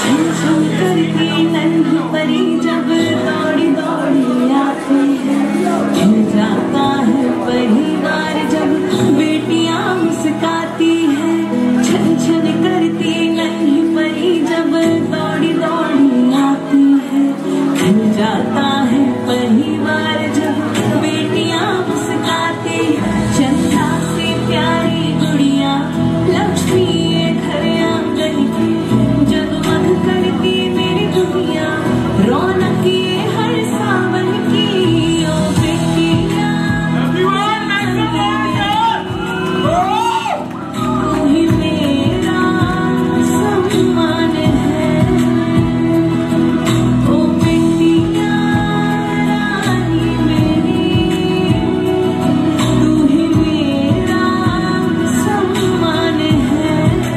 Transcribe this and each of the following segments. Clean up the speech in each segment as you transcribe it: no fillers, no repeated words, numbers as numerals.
छम करती नन्ही परी जब दौड़ी दौड़ी आती है, खिल जाता है परिवार जब बेटियां मुस्काती है। छन छन करती नन्ही परी जब दौड़ी दौड़ी आती है, खिल जाता है परिवार जब बेटियां मुस्काती है। चंदा से प्यारी गुड़िया लक्ष्मी घर आंगन की, जगमग करती मेरी दुनिया रौनक ये हर सावन की। ओ बेटियां तू ही मेरा सम्मान है, ओ बेटियां रानी मेरी, तू ही मेरा सम्मान है।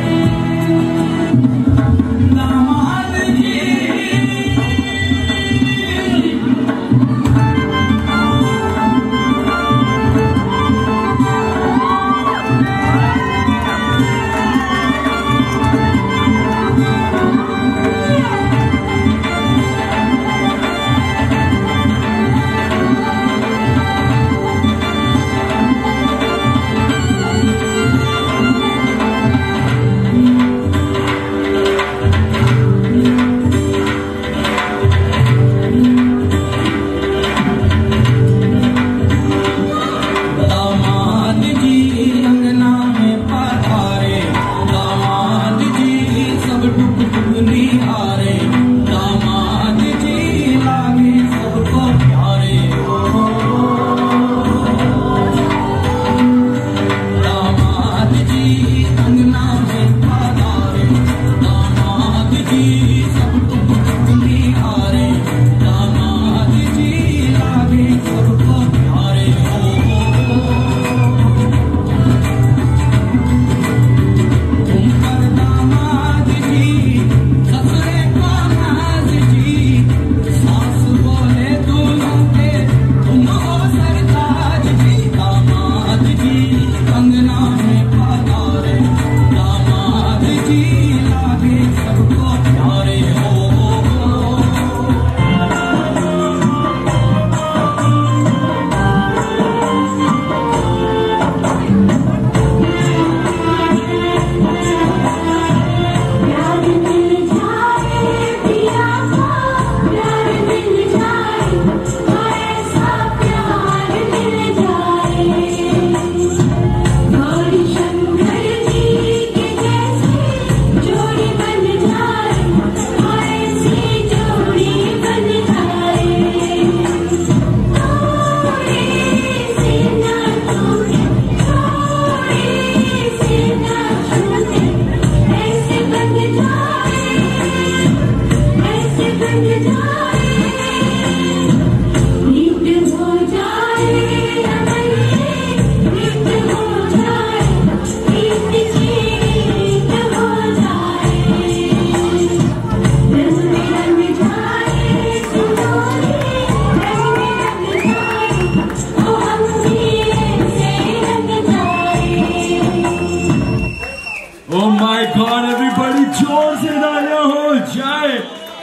Oh my God, everybody जोर से तालियां हो जाए।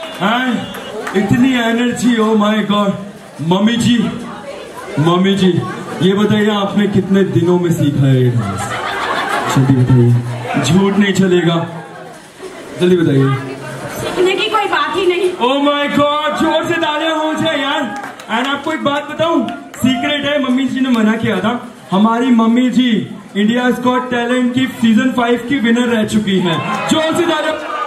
इतनी energy, oh my God। Mummy ji ये बताइए आपने कितने दिनों में सीखा है ये डांस? जल्दी बताइए, झूठ नहीं चलेगा, जल्दी बताइए। सीखने की कोई बात ही नहीं। Oh my God, जोर से तालियां हो जाए यार। एंड आपको एक बात बताऊं, सीक्रेट है, मम्मी जी ने मना किया था। हमारी mummy ji India got talent की सीजन 5 की विनर रह चुकी हैं। जोर से तालियां।